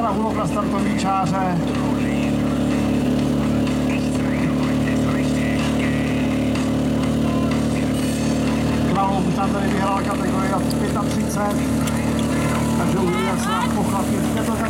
Dneska na úlov na startovní čáře. Králou tam tady vyhrál kategorii 35, takže uvidíme, jak se nám pochlapí v této